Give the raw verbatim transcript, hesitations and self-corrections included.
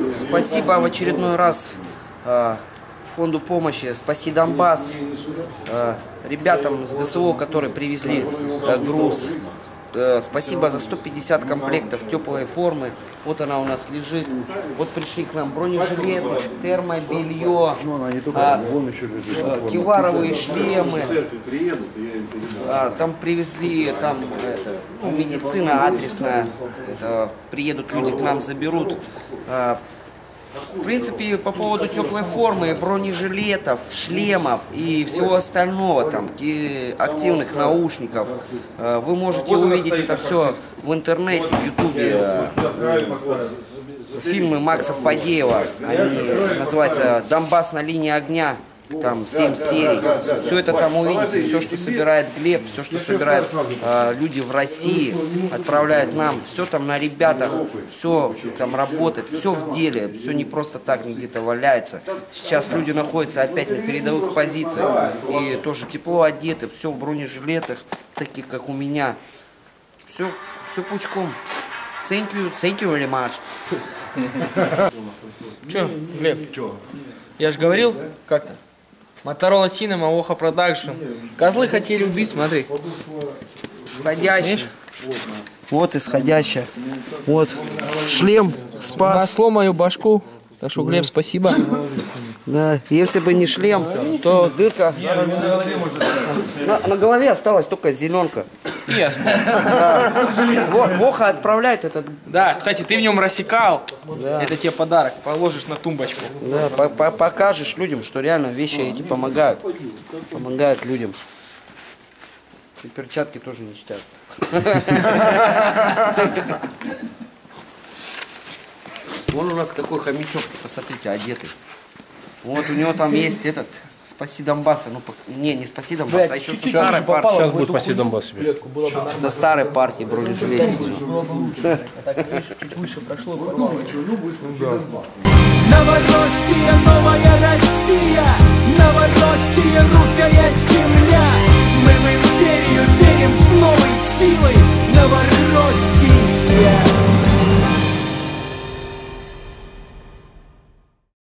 Спасибо в очередной раз э, фонду помощи «Спаси Донбасс», э, ребятам с ГСО, которые привезли э, груз. Э, спасибо за сто пятьдесят комплектов теплой формы. Вот она у нас лежит. Вот пришли к нам бронежилеты, термобелье, а, э, кевларовые шлемы. А, там привезли, там это, ну, медицина адресная. Это, приедут люди к нам, заберут. А, в принципе, по поводу теплой формы, бронежилетов, шлемов и всего остального, там, активных наушников, вы можете увидеть это все в интернете, в ютубе. Фильмы Макса Фадеева, они называются «Донбасс на линии огня». Там семь серий. Все это там увидите. Все, что собирает Глеб, все, что собирают э, люди в России, отправляют нам. Все там на ребятах, все там работает, все в деле, все не просто так где-то валяется. Сейчас люди находятся опять на передовых позициях и тоже тепло одеты, все в бронежилетах, таких как у меня. Все, все пучком. Thank you, thank you very much. Че, Глеб? Я же говорил, как-то. Motorola Cinema, Оха Продакшн. Козлы хотели убить, смотри. Входящий. Вот исходящая. Вот шлем спас. Масло мою башку. Так что, Глеб, спасибо. Да, если бы не шлем, то дырка. На, на голове осталась только зеленка. Ясно. Да. Воха отправляет этот. Да, кстати, ты в нем рассекал. Да. Это тебе подарок. Положишь на тумбочку. Да, по -по покажешь людям, что реально вещи эти помогают. Помогают людям. И перчатки тоже не читают. Вон у нас какой хомячок, посмотрите, одетый. Вот у него там есть этот «Спаси Донбасс». Ну, не, не «Спаси Донбасс», а еще со старой партии. Сейчас будет «Спаси Донбасс». Со старой партии бронежилетик. Чуть выше прошло, порвало. Новороссия, новая Россия, Новороссия, русская земля. Мы в империю верим с новой силой.